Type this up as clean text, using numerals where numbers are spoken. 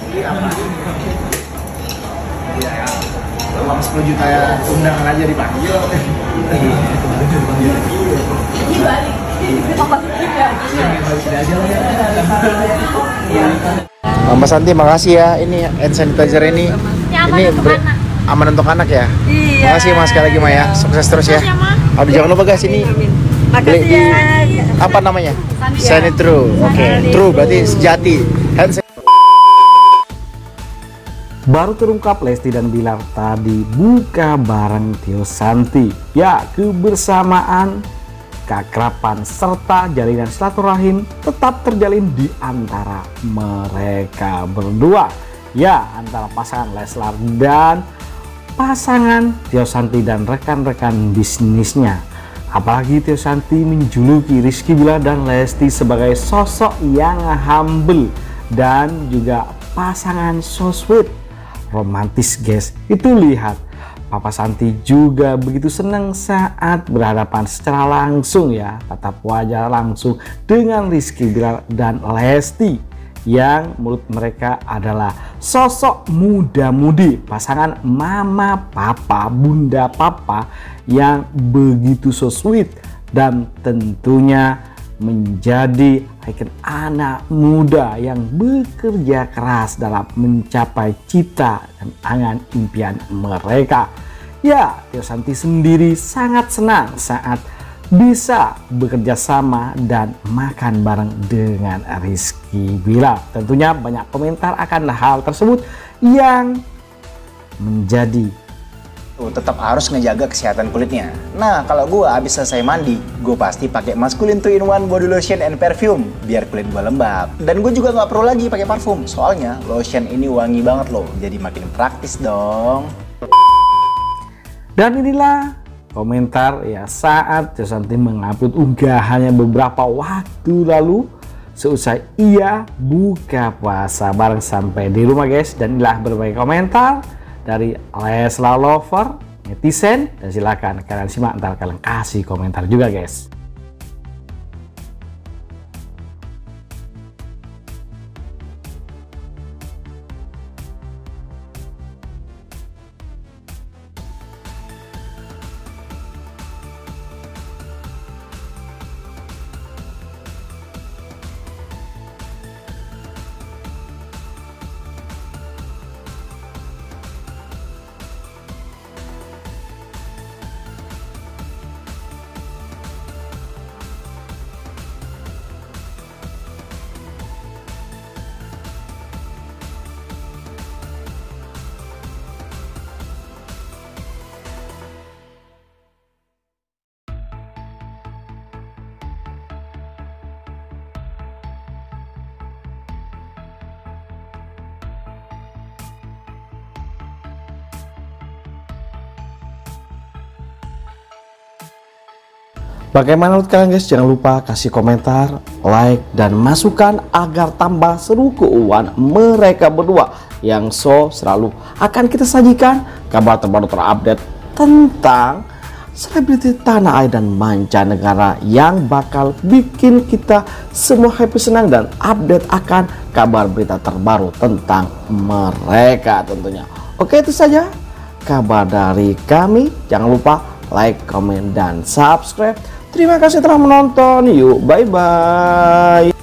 Uang 10 juta undangan aja dipanggil. Ini balik. Mbak Santi, makasih ya. Ini hand sanitizer ini. Aman untuk anak ya. Iya. Makasih Mas sekali lagi Maya. Sukses terus ya. Aduh jangan lupa guys ini. Beli di apa namanya? Sanitru. Oke. True berarti sejati. Baru terungkap Lesti dan Bilar tadi buka bareng Tio Santi. Ya, kebersamaan, keakraban serta jalinan silaturahim tetap terjalin di antara mereka berdua. Ya, antara pasangan Leslar dan pasangan Tio Santi dan rekan-rekan bisnisnya. Apalagi Tio Santi menjuluki Rizky Bilar dan Lesti sebagai sosok yang humble dan juga pasangan so sweet, romantis guys. Itu lihat Papa Santi juga begitu senang saat berhadapan secara langsung ya, tatap wajah langsung dengan Rizky Bilar dan Lesti, yang menurut mereka adalah sosok muda-mudi, pasangan mama papa, bunda papa yang begitu so sweet dan tentunya menjadi ikon anak muda yang bekerja keras dalam mencapai cita dan angan impian mereka. Ya, Tio Santi sendiri sangat senang saat bisa bekerja sama dan makan bareng dengan Rizky Bilar. Tentunya banyak komentar akan hal tersebut yang menjadi tetap harus ngejaga kesehatan kulitnya. Nah, kalau gue habis selesai mandi, gue pasti pakai Masculine 2-in-1 body lotion and perfume biar kulit gue lembab. Dan gue juga nggak perlu lagi pakai parfum, soalnya lotion ini wangi banget loh, jadi makin praktis dong. Dan inilah komentar ya saat Tio Santi mengupload unggahannya beberapa waktu lalu seusai ia buka puasa bareng sampai di rumah guys. Dan inilah berbagai komentar dari Leslar lover, netizen, dan silakan kalian simak, ntar kalian kasih komentar juga guys. Bagaimana menurut kalian guys? Jangan lupa kasih komentar, like, dan masukan agar tambah seru keuangan mereka berdua yang selalu akan kita sajikan kabar terbaru terupdate tentang selebriti tanah air dan mancanegara yang bakal bikin kita semua happy, senang, dan update akan kabar berita terbaru tentang mereka tentunya. Oke, itu saja kabar dari kami. Jangan lupa like, komen, dan subscribe. Terima kasih telah menonton. Yuk, bye-bye.